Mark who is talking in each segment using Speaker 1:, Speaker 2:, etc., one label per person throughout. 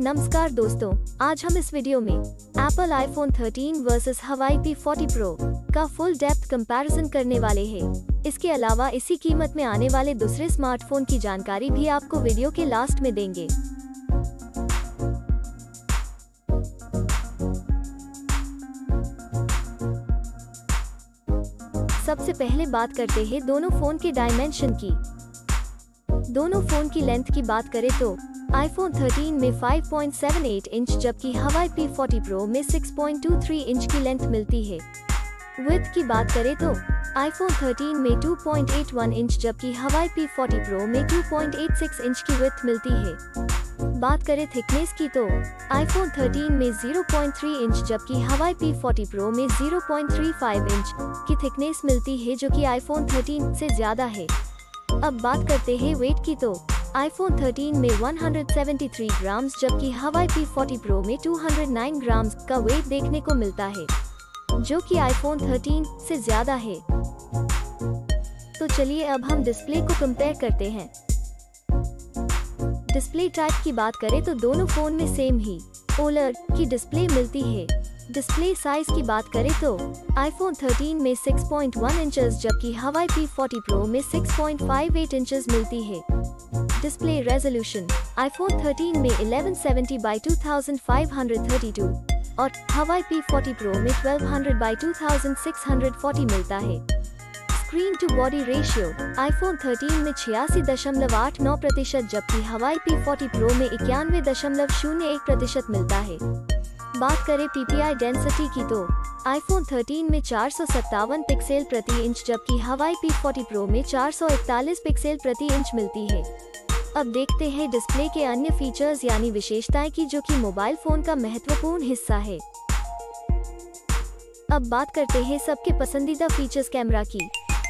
Speaker 1: नमस्कार दोस्तों, आज हम इस वीडियो में एप्पल आईफोन 13 वर्सेस हवाई P40 प्रो का फुल डेप्थ कंपैरिजन करने वाले हैं। इसके अलावा इसी कीमत में आने वाले दूसरे स्मार्टफोन की जानकारी भी आपको वीडियो के लास्ट में देंगे। सबसे पहले बात करते हैं दोनों फोन के डायमेंशन की। दोनों फोन की लेंथ की बात करें तो आईफोन 13 में 5.78 इंच जबकि हवाई P40 प्रो में 6.23 इंच की लेंथ मिलती है। विड्थ की बात करें तो आईफोन 13 में 2.81 इंच जबकि हवाई P40 प्रो में 2.86 इंच की विड्थ मिलती है। बात करें थिकनेस की तो आईफोन 13 में 0.3 इंच जबकि हवाई P40 प्रो में 0.35 इंच की थिकनेस मिलती है, जो कि आईफोन 13 से ज्यादा है। अब बात करते हैं वेट की तो आईफोन 13 में 173 ग्राम्स जबकि हवाई P40 प्रो में 209 ग्राम्स का वेट देखने को मिलता है, जो कि आईफोन 13 से ज्यादा है। तो चलिए अब हम डिस्प्ले को कंपेयर करते हैं। डिस्प्ले टाइप की बात करें तो दोनों फोन में सेम ही OLED की डिस्प्ले मिलती है। डिस्प्ले साइज की बात करें तो आईफोन 13 में 6.1 इंचेस जबकि हवाई P40 प्रो में 6.58 इंचेस मिलती है। डिस्प्ले रेजोल्यूशन आईफोन 13 में 1170 by 2532 और हवाई P40 प्रो में 1200 by 2640 मिलता है। Screen to body ratio iPhone 13 में 86.89% जबकि हवाई P40 प्रो में 91.01% मिलता है। बात करें PPI डेंसिटी की तो आईफोन 13 में 457 पिक्सल प्रति इंच जबकि हवाई P40 प्रो में 441 पिक्सल प्रति इंच मिलती है। अब देखते हैं डिस्प्ले के अन्य फीचर्स यानी विशेषताएं की, जो कि मोबाइल फोन का महत्वपूर्ण हिस्सा है। अब बात करते हैं सबके पसंदीदा फीचर्स कैमरा की।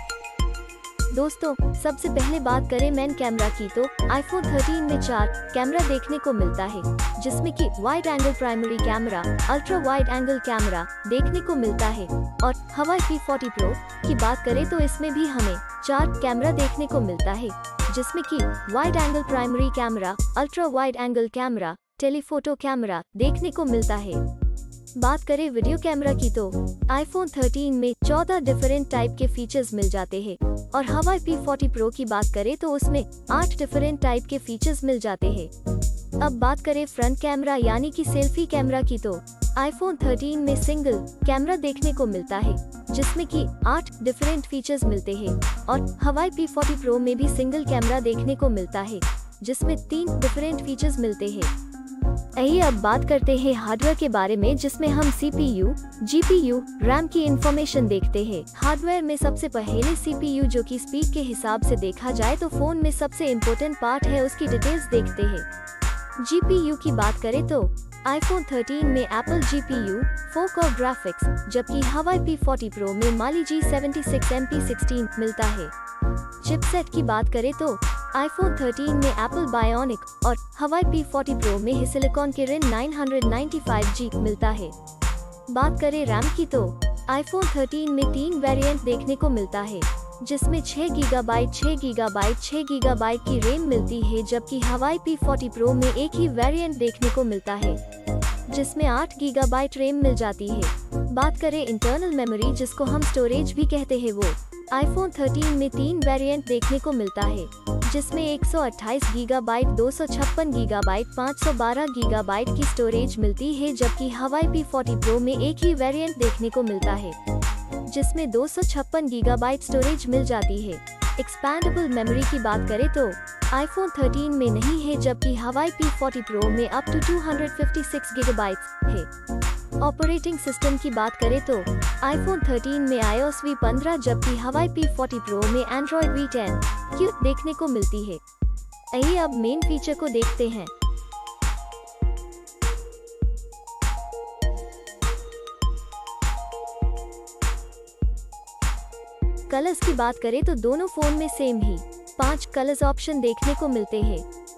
Speaker 1: दोस्तों, सबसे पहले बात करें मेन कैमरा की तो आईफोन 13 में 4 कैमरा देखने को मिलता है, जिसमें कि wide angle primary camera, ultra wide angle camera देखने को मिलता है। और हवाई P40 प्रो की बात करें तो इसमें भी हमें 4 कैमरा देखने को मिलता है, जिसमें कि wide angle primary camera, ultra wide angle camera, telephoto camera देखने को मिलता है। बात करें वीडियो कैमरा की तो आईफोन 13 में 14 डिफरेंट टाइप के फीचर्स मिल जाते हैं और हवाई P40 प्रो की बात करें तो उसमें 8 डिफरेंट टाइप के फीचर्स मिल जाते हैं। अब बात करें फ्रंट कैमरा यानी कि सेल्फी कैमरा की तो आईफोन 13 में सिंगल कैमरा देखने को मिलता है, जिसमें कि 8 डिफरेंट फीचर्स मिलते हैं और हवाई P40 प्रो में भी सिंगल कैमरा देखने को मिलता है, जिसमें 3 डिफरेंट फीचर्स मिलते हैं। आइए अब बात करते हैं हार्डवेयर के बारे में, जिसमें हम CPU, GPU, RAM की इंफॉर्मेशन देखते हैं। हार्डवेयर में सबसे पहले CPU, जो कि स्पीड के हिसाब से देखा जाए तो फोन में सबसे इम्पोर्टेंट पार्ट है, उसकी डिटेल्स देखते हैं। GPU की बात करें तो आईफोन 13 में एप्पल GPU 4 कोर ग्राफिक्स जबकि हवाई P40 प्रो में Mali G76 MP16 मिलता है। चिपसेट की बात करें तो आईफोन 13 में एप्पल बायोनिक और हवाई P40 प्रो में ही सिलिकॉन किरिन 995G मिलता है। बात करें रैम की तो आईफोन 13 में 3 वेरिएंट देखने को मिलता है, जिसमें 6 GB, 6 GB, 6 GB की रैम मिलती है, जबकि हवाई P40 प्रो में एक ही वेरिएंट देखने को मिलता है, जिसमें 8 GB रैम मिल जाती है। बात करें इंटरनल मेमोरी, जिसको हम स्टोरेज भी कहते हैं, वो आईफोन 13 में 3 वेरिएंट देखने को मिलता है, जिसमें 128 GB, 256 GB, 512 GB की स्टोरेज मिलती है, जबकि हवाई P40 प्रो में एक ही वेरिएंट देखने को मिलता है, जिसमें 256 GB स्टोरेज मिल जाती है। एक्सपैंडेबल मेमोरी की बात करें तो आईफोन 13 में नहीं है, जबकि हवाई P40 प्रो में अप टू 256 GB है। ऑपरेटिंग सिस्टम की बात करें तो आईफोन 13 में iOS V15 जबकि हवाई P40 प्रो में Android V10 की देखने को मिलती है। आइए अब मेन फीचर को देखते हैं। कलर्स की बात करें तो दोनों फोन में सेम ही 5 कलर्स ऑप्शन देखने को मिलते हैं।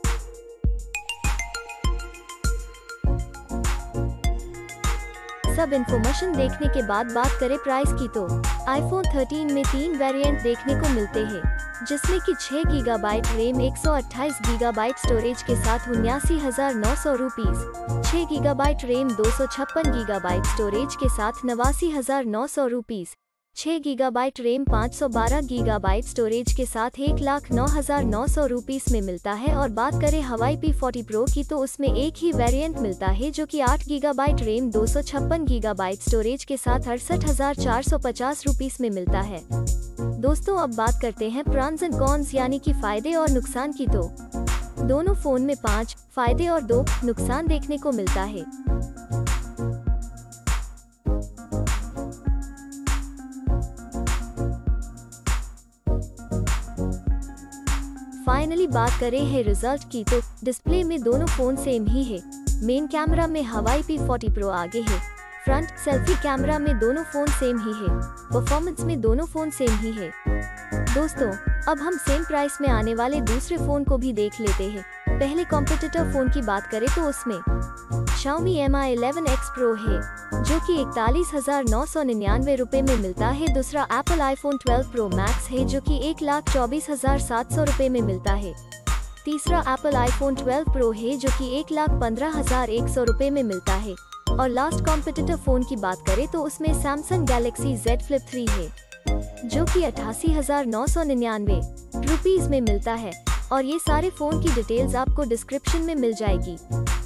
Speaker 1: सब इन्फॉर्मेशन देखने के बाद बात करें प्राइस की तो आईफोन 13 में 3 वेरिएंट देखने को मिलते हैं, जिसमें कि 6 गीगाबाइट रैम 128 गीगाबाइट स्टोरेज के साथ 79,900 rupees, 6 gigabyte RAM 256 gigabyte storage के साथ 89,900 rupees, 6 gigabyte RAM 512 gigabyte storage के साथ 1,09,900 रुपीस में मिलता है। और बात करें हवाई P40 प्रो की तो उसमें एक ही वेरिएंट मिलता है जो कि 8 गीगाबाइट रैम 256 गीगाबाइट स्टोरेज के साथ 68,450 रुपीस में मिलता है। दोस्तों अब बात करते हैं प्रॉन्स एंड कॉन्स यानी कि फायदे और नुकसान की। तो दोनों फोन में 5 फायदे और 2 नुकसान देखने को मिलता है। फाइनली बात करें है रिजल्ट की तो डिस्प्ले में दोनों फोन सेम ही है। मेन कैमरा में हवाई P40 प्रो आगे है। फ्रंट सेल्फी कैमरा में दोनों फोन सेम ही है। परफॉर्मेंस में दोनों फोन सेम ही है। दोस्तों अब हम सेम प्राइस में आने वाले दूसरे फोन को भी देख लेते हैं। पहले कॉम्पिटिटर फोन की बात करें तो उसमें Xiaomi Mi 11X Pro है जो कि 41,999 रुपए में मिलता है। दूसरा एप्पल iPhone 12 Pro Max है जो कि 1,24,700 रुपए में मिलता है। तीसरा एप्पल iPhone 12 Pro है जो कि 1,15,100 रुपए में मिलता है। और लास्ट कॉम्पिटिटर फोन की बात करें तो उसमें Samsung Galaxy Z Flip 3 है जो कि 88,999 रुपीज में मिलता है। और ये सारे फोन की डिटेल्स आपको डिस्क्रिप्शन में मिल जाएगी।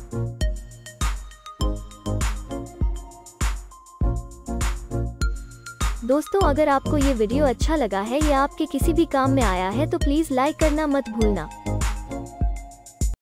Speaker 1: दोस्तों अगर आपको ये वीडियो अच्छा लगा है या आपके किसी भी काम में आया है तो प्लीज लाइक करना मत भूलना।